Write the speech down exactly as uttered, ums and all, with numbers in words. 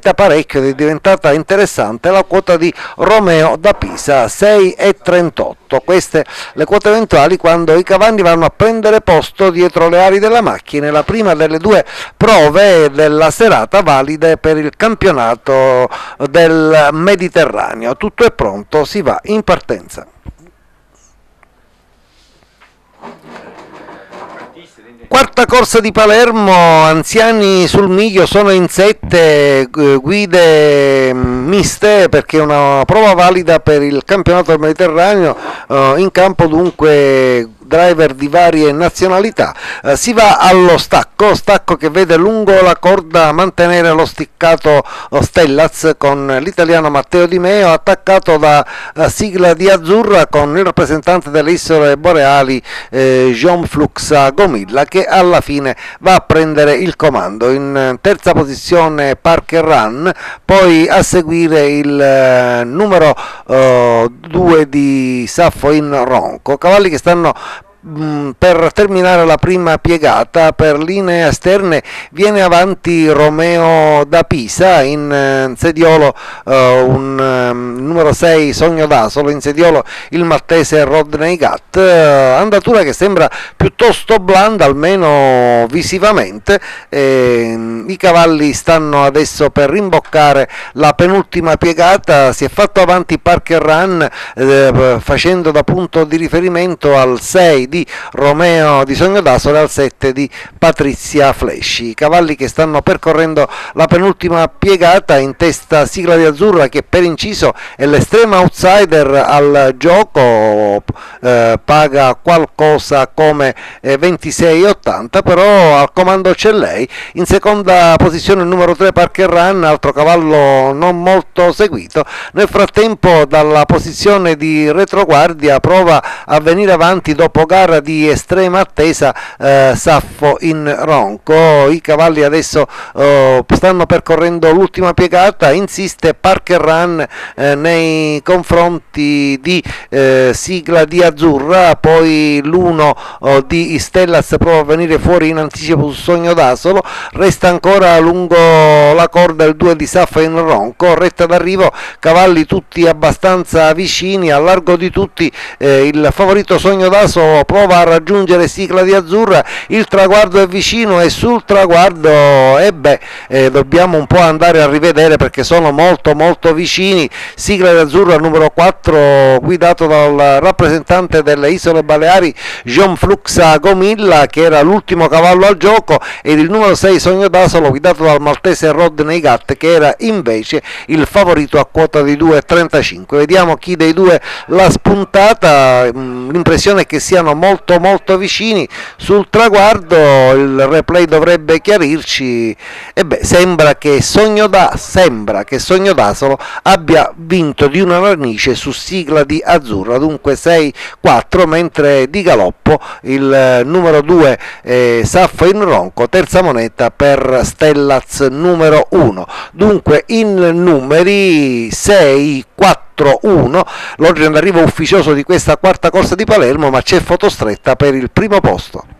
merita parecchio ed è diventata interessante la quota di Romeo da Pisa, sei e trentotto. Queste le quote eventuali quando i cavalli vanno a prendere posto dietro le ali della macchina, la prima delle due prove della serata valide per il campionato del Mediterraneo. Tutto è pronto, si va in partenza. Quarta corsa di Palermo, anziani sul miglio, sono in sette, guide miste perché è una prova valida per il campionato del Mediterraneo, in campo dunque driver di varie nazionalità. Eh, si va allo stacco, stacco che vede lungo la corda mantenere lo sticcato Stellaz con l'italiano Matteo Di Meo, attaccato da uh, sigla di azzurra con il rappresentante delle isole boreali eh, Jean-Flux Gomilla, che alla fine va a prendere il comando. In terza posizione Parker Run, poi a seguire il eh, numero due uh, di Saffo in Ronco, cavalli che stanno per terminare la prima piegata. Per linee esterne viene avanti Romeo da Pisa, in eh, sediolo eh, un eh, numero sei Sogno d'Asolo, in sediolo il maltese Rodney Gatt, eh, andatura che sembra piuttosto blanda almeno visivamente. Eh, i cavalli stanno adesso per rimboccare la penultima piegata, si è fatto avanti Parker Run eh, facendo da punto di riferimento al sei di Romeo di Sogno d'Asolo e al sette di Patrizia Flesci. I cavalli che stanno percorrendo la penultima piegata, in testa sigla di azzurra che per inciso è l'estrema outsider al gioco, eh, paga qualcosa come eh, ventisei e ottanta, però al comando c'è lei. In seconda posizione il numero tre Parker Run, altro cavallo non molto seguito. Nel frattempo dalla posizione di retroguardia prova a venire avanti dopo gara di estrema attesa eh, Saffo in Ronco. I cavalli adesso eh, stanno percorrendo l'ultima piegata, insiste Parker Run eh, nei confronti di eh, sigla di azzurra, poi l'uno oh, di Stellaz prova a venire fuori in anticipo su Sogno d'Asolo, resta ancora lungo la corda il due di Saffo in Ronco, retta d'arrivo cavalli tutti abbastanza vicini, a largo di tutti eh, il favorito Sogno d'Asolo prova a raggiungere sigla di azzurra, il traguardo è vicino e sul traguardo e eh beh eh, dobbiamo un po' andare a rivedere perché sono molto molto vicini. Sigla di azzurra numero quattro guidato dal rappresentante delle isole Baleari Jean-Flux Gomilla, che era l'ultimo cavallo al gioco, ed il numero sei Sogno d'Asolo guidato dal maltese Rodney Gatt, che era invece il favorito a quota di due e trentacinque. Vediamo chi dei due l'ha spuntata. L'impressione è che siano molto molto vicini sul traguardo, il replay dovrebbe chiarirci. E beh, sembra che Sogno da sembra che Sogno d'Asolo abbia vinto di una vernice su sigla di azzurra, dunque sei quattro, mentre di galoppo il numero due eh, Saffo in Ronco, terza moneta per Stellaz numero uno. Dunque in numeri sei quattro uno l'ordine d'arrivo ufficioso di questa quarta corsa di Palermo, ma c'è fotostretta per il primo posto.